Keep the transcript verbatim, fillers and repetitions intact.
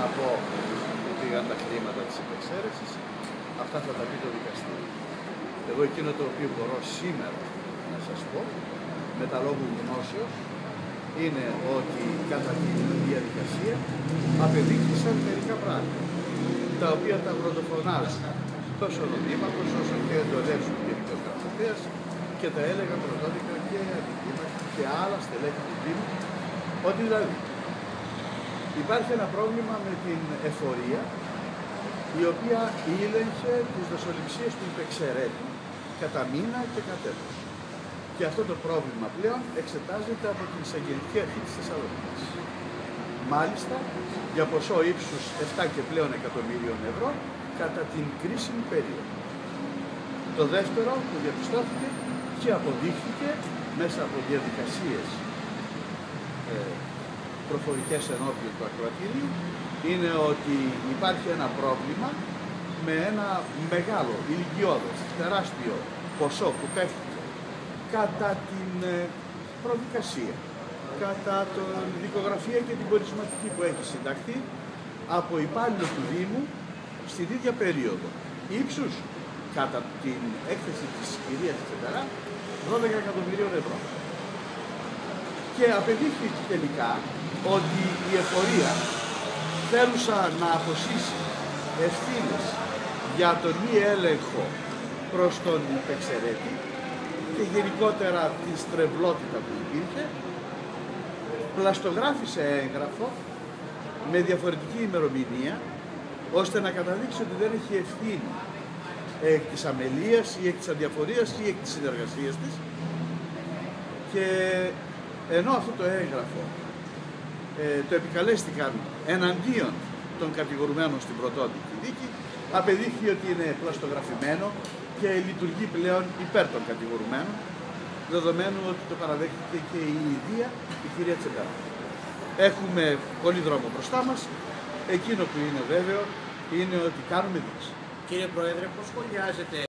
να πω που πήγαν τα χρήματα της υπεξαίρεσης, αυτά θα τα πει το δικαστήριο. Εγώ εκείνο το οποίο μπορώ σήμερα να σας πω, με τα λόγου γνώσεως, είναι ότι κατά τη διαδικασία απεδείχθησαν μερικά πράγματα, τα οποία τα πρωτοφωνάζουν τόσο ο Δήμαρχος όσο και εντολές του Γενικός Γραμματέας και τα έλεγα πρωτόδικα και αντιδήμαρχοι και άλλα στελέχη του Δήμου, ότι δηλαδή υπάρχει ένα πρόβλημα με την εφορία, η οποία ήλεγχε τις δοσοληψίες του υπεξαιρέτη κατά μήνα και κατ' έτος. Και αυτό το πρόβλημα πλέον εξετάζεται από την Εισαγγελική Αρχή της Θεσσαλονίκης. Μάλιστα, για ποσό ύψους επτά και πλέον εκατομμύριων ευρώ κατά την κρίσιμη περίοδο. Το δεύτερο που διαπιστώθηκε και αποδείχθηκε μέσα από διαδικασίες ε, προφορικές ενώπιον του ακροατηρίου είναι ότι υπάρχει ένα πρόβλημα με ένα μεγάλο, ηλικιώδες, τεράστιο ποσό που πέφτει κατά την ε, προδικασία, κατά την δικογραφία και την πορισματική που έχει συνταχθεί από υπάλληλο του Δήμου στην ίδια περίοδο. Ύψους, κατά την έκθεση της κυρίας Τσενταρά, δώδεκα εκατομμυρίων ευρώ. Και απεδείχθηκε τελικά ότι η εφορία θέλουσα να αποσύσει ευθύνες για τον μη έλεγχο προς τον υπεξαιρέτη και γενικότερα τη στρεβλότητα που υπήρχε, πλαστογράφησε έγγραφο με διαφορετική ημερομηνία, ώστε να καταδείξει ότι δεν έχει ευθύνη εκ της αμελίας ή εκ της αδιαφορίας ή εκ της συνεργασίας της, και ενώ αυτό το έγγραφο ε, το επικαλέστηκαν εναντίον των κατηγορουμένων στην πρωτόδικη δίκη, απεδείχθη ότι είναι πλαστογραφημένο και λειτουργεί πλέον υπέρ των κατηγορουμένων, δεδομένου ότι το παραδέχτηκε και η ίδια η κυρία Τσενταρά. Έχουμε πολύ δρόμο μπροστά μας. Εκείνο που είναι βέβαιο είναι ότι κάνουμε δίκηση. Κύριε Πρόεδρε, πώς σχολιάζετε